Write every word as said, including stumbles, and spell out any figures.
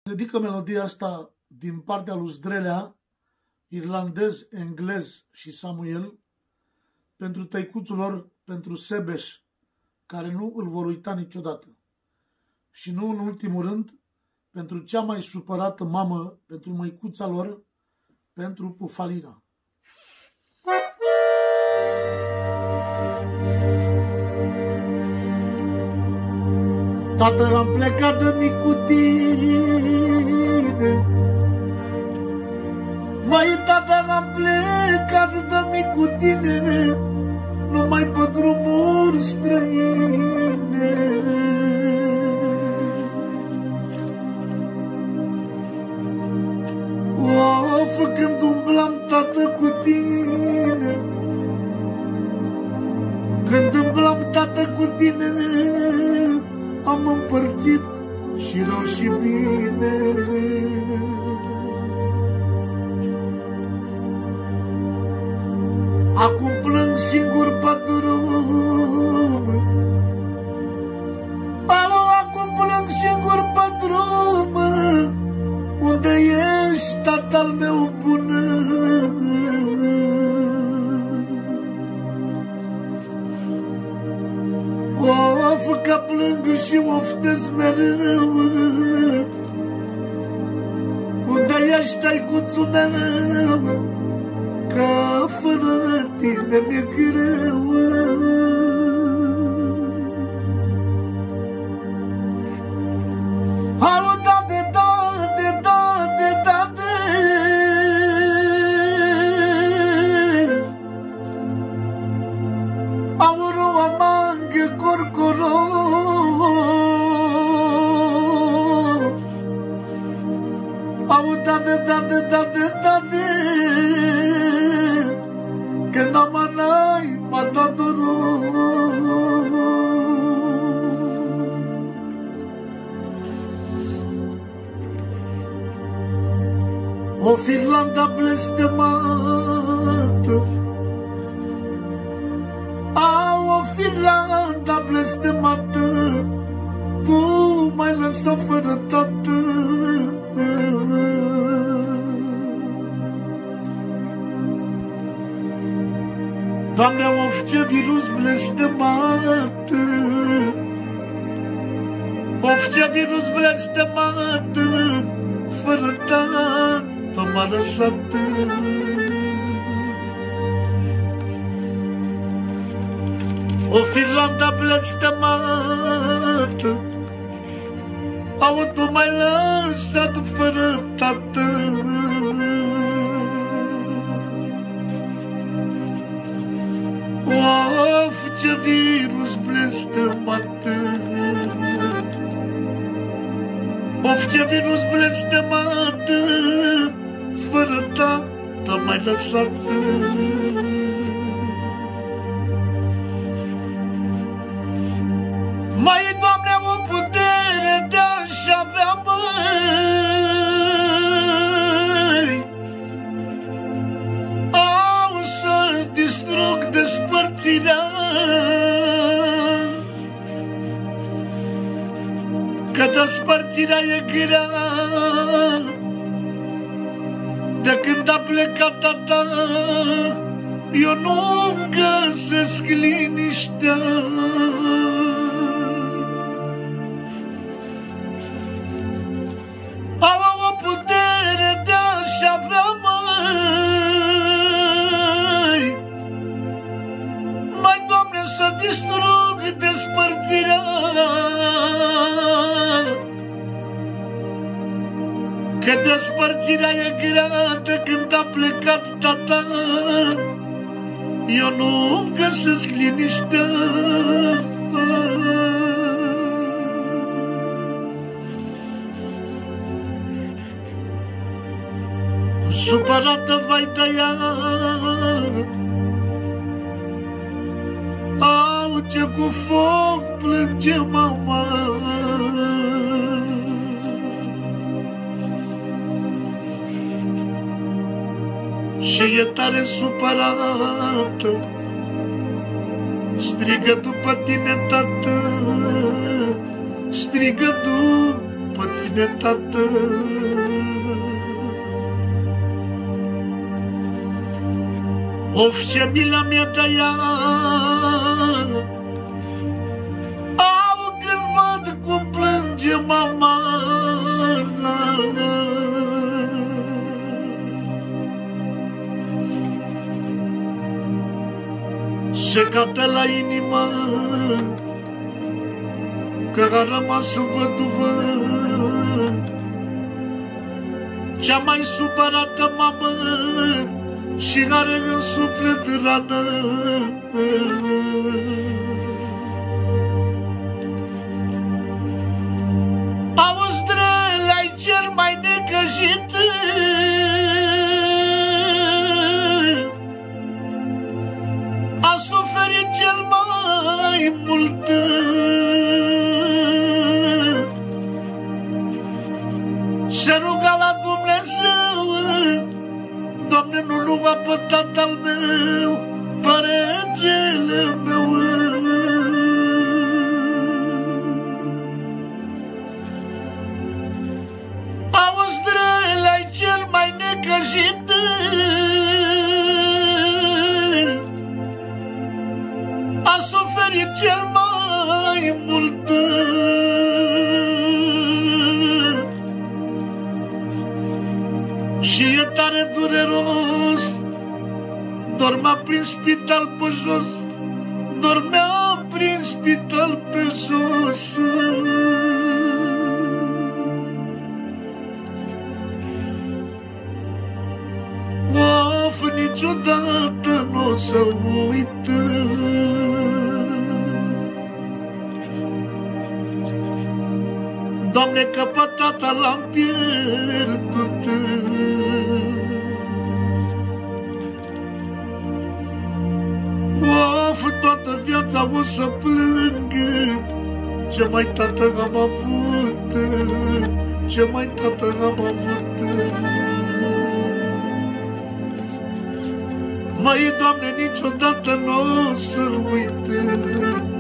Dedică melodia asta din partea lui Zdrelea, irlandez, englez și Samuel, pentru tăicuțul lor, pentru Sebeș, care nu îl vor uita niciodată. Și nu în ultimul rând, pentru cea mai supărată mamă, pentru măicuța lor, pentru Pufalina. Tată, am plecat de mic cu tine. Mai tată, am plecat de mic cu tine, numai pe drumuri străine. Of, când umblam, tată, cu tine, când umblam, tată, cu tine, am împărțit și rău și bine. Acum plâng singur pe drum, alo, acum plâng singur pe drum, unde ești, tata-l meu bun? Of, că plâng și oftez mereu, unde ești, tăicuțul meu? Că fără tine mi-e greu. Alo, da, de, da, de, da, de, da, de. Auro, amanghe, corcoro. Alo, da, de, da, de, da, de, da, de. Que no manai matadoro. O Finlanda blestemată, a, o Finlanda blestemată, tu m-ai lăsat fără tată. Doamne, of, ce virus blestemat, of, ce virus blestemat, fără tată m-a lăsat. O Finlanda blestemată, au, tu m-ai lăsat fără tată. Of, ce virus blestemat, of, ce virus blestemat, fără tată m-ai lăsat. Mai, Doamne, o putere de-aș avea, măi, au să distrug despărțirea, că despărțirea e grea. De când a plecat tata, eu nu-mi găsesc liniștea. Am o putere de-aș avea, măi, mai, Doamne, să distrug despărțirea, că despărțirea e grea. De când a plecat tata, eu nu-mi găsesc liniștea. Supărată, vai de ea, au, ce cu foc plânge mama. Și e tare supărată, strigă după tine, tată, strigă după pe tine, tată. Of, ce mila mea de ea, au când văd cum plânge mama. Se cade la inimă că a rămas văduvă, cea mai supărată mamă, și are în suflet rană. Auzi, drăl-ai cel mai necăjit, a suferit cel mai mult. Se ruga la Dumnezeu, Doamne, nu lua pe tatăl meu, pe regele meu. Auzi, drăl-ai cel mai necăjit, a suferit cel mai mult. Și e tare dureros, dormea prin spital pe jos, dormea prin spital pe jos. Of, niciodată n-o să uită Doamne, că pe tata l-am pierdut. Of, toată viața o să plângă, ce mai tată am avut, ce mai tată am avut. Măi, Doamne, niciodată n-o să-l uit.